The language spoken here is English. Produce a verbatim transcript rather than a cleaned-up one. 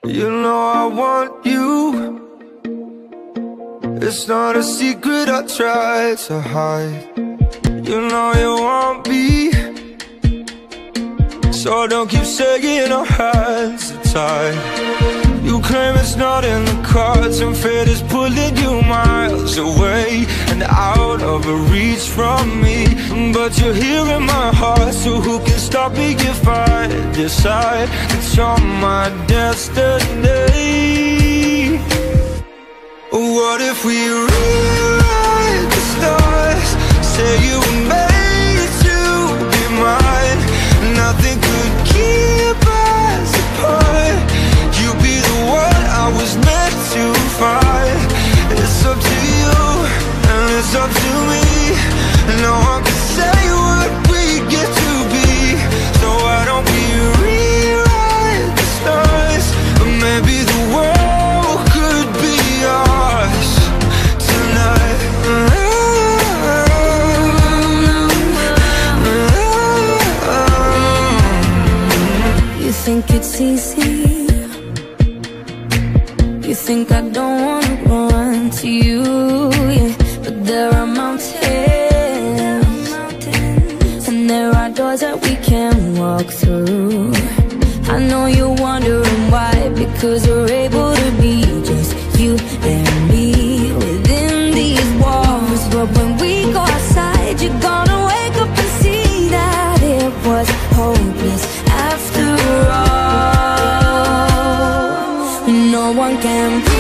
You know I want you. It's not a secret I try to hide. You know you want me, so don't keep saying our hands are tied. You claim it's not in the cards, and fate is pulling you miles away and out of reach from me. But you're here in my heart, so who can stop me if I decide that you're my destiny? What if we rewrite the stars? Say you were made to be mine. Nothing could keep us apart. You'd be the one I was meant to find. It's up to you, and it's up to me. No one can say what we get to be. So why don't we rewrite the stars? Or maybe the world could be ours tonight. You think it's easy? You think I don't wanna run to you, yeah. But there are mountains, and there are doors that we can walk through. I know you're wondering why, because we're able to be just you and me within these walls. But when we go outside, you're gonna wake up and see that it was hopeless after all. No one can